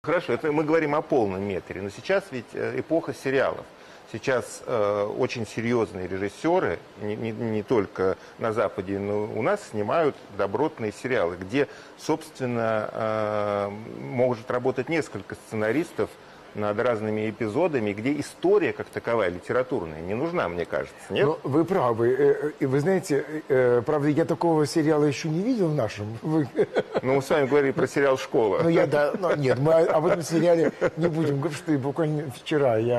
Хорошо, это мы говорим о полном метре, но сейчас ведь эпоха сериалов. Сейчас очень серьезные режиссеры, не только на Западе, но у нас снимают добротные сериалы, где, собственно, может работать несколько сценаристов над разными эпизодами, где история как таковая, литературная, не нужна, мне кажется, нет? Но вы правы. И вы знаете, правда, я такого сериала еще не видел в нашем. Ну, мы с вами говорили про сериал «Школа». Ну, я, да, но нет, мы об этом сериале не будем говорить, что буквально вчера я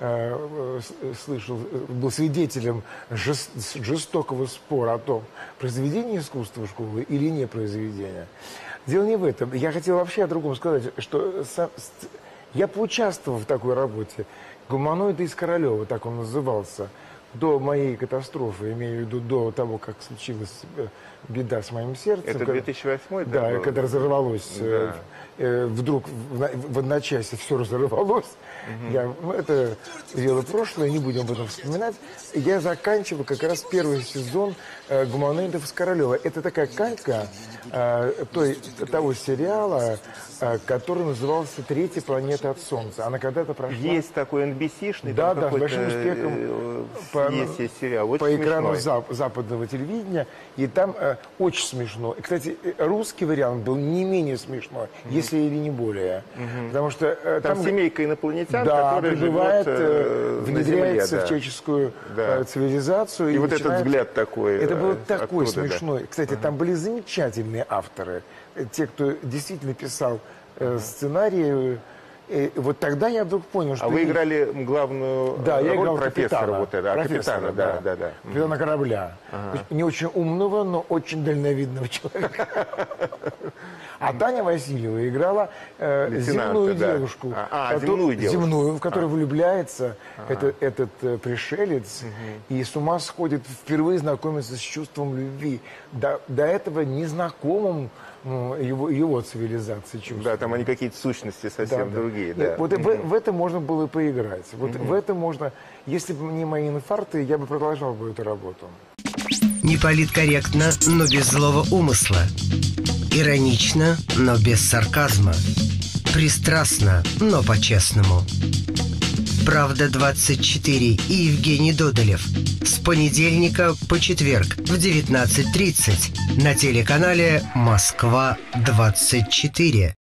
слышал, был свидетелем жестокого спора о том, произведение искусства школы или не произведение. Дело не в этом. Я хотел вообще о другом сказать, что я поучаствовал в такой работе. «Гуманоиды из Королева», так он назывался, до моей катастрофы, имею в виду до того, как случилась беда с моим сердцем. Это 2008, да? Да, когда разорвалось, да. Вдруг в одночасье все разорвалось. Это дело прошлое, не будем об этом вспоминать. Я заканчивал как раз первый сезон «Гуманоидов из Королева». Это такая калька того сериала, который назывался «Третья планета от Солнца». Она когда-то прошла... Есть такой NBC-шный, да, с большим успехом есть сериал, очень по экрану смешной. западного телевидения. И там очень смешно. И, кстати, русский вариант был не менее смешной, если или не более. Потому что там семейка инопланетян, да, которая прибывает, внедряется Земле, в человеческую цивилизацию. И вот этот взгляд такой. Это было такой оттуда, смешной. Да. Кстати, там были замечательные авторы. Те, кто действительно писал сценарии. И вот тогда я вдруг понял, что... А вы играли главную я играл профессора, капитана, вот это, профессора, капитана, да. Капитана корабля. Не очень умного, но очень дальновидного человека. А Таня Васильева играла земную девушку. Земную девушку. Земную, в которую влюбляется этот пришелец и с ума сходит, впервые знакомится с чувством любви. До этого незнакомым его цивилизации чувств. Да, там они какие-то сущности совсем другие. Да. Вот в это можно было поиграть. Вот в это можно... Если бы не мои инфаркты, я бы продолжал бы эту работу. Не политкорректно, но без злого умысла. Иронично, но без сарказма. Пристрастно, но по-честному. «Правда-24» и Евгений Додолев. С понедельника по четверг в 19:30 на телеканале «Москва-24».